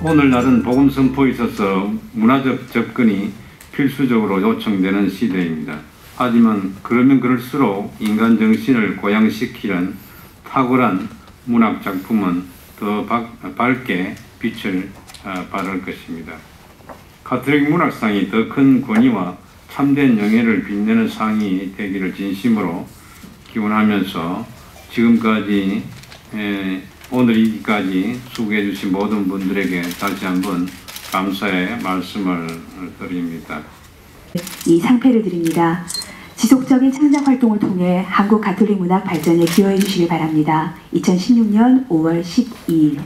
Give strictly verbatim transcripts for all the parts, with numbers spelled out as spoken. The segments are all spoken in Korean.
오늘날은 복음 선포에 있어서 문화적 접근이 필수적으로 요청되는 시대입니다. 하지만 그러면 그럴수록 인간 정신을 고양시키는 탁월한 문학 작품은 더 밝게 빛을 발할 것입니다. 가톨릭 문학상이 더 큰 권위와 참된 영예를 빛내는 상이 되기를 진심으로 기원하면서 지금까지 에, 오늘까지 수고해 주신 모든 분들에게 다시 한번 감사의 말씀을 드립니다. 이 상패를 드립니다. 지속적인 창작 활동을 통해 한국 가톨릭 문학 발전에 기여해 주시길 바랍니다. 이천십육 년 오월 십이일.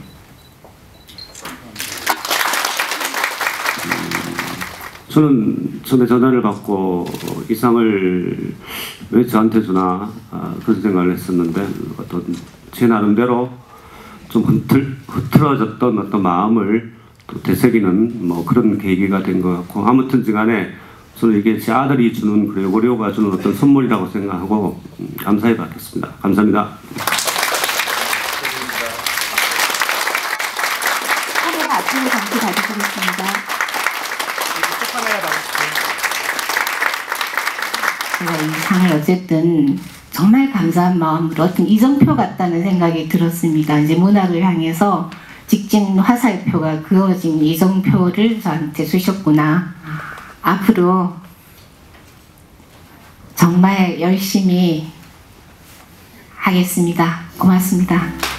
저는 처음에 전화를 받고 이 상을 왜 저한테 주나 아, 그런 생각을 했었는데 어떤 제 나름대로 좀 흐틀, 흐트러졌던 어떤 마음을 또 되새기는 뭐 그런 계기가 된 것 같고, 아무튼 간에 저는 이게 제 아들이 주는, 그레고리오가 주는 어떤 선물이라고 생각하고 감사히 받겠습니다. 감사합니다. 카메라 앞으로 잠시 봐주시겠습니다. 제가 이 상을 어쨌든 정말 감사한 마음으로 어떤 이정표 같다는 생각이 들었습니다. 이제 문학을 향해서 직진 화살표가 그어진 이정표를 저한테 주셨구나. 앞으로 정말 열심히 하겠습니다. 고맙습니다.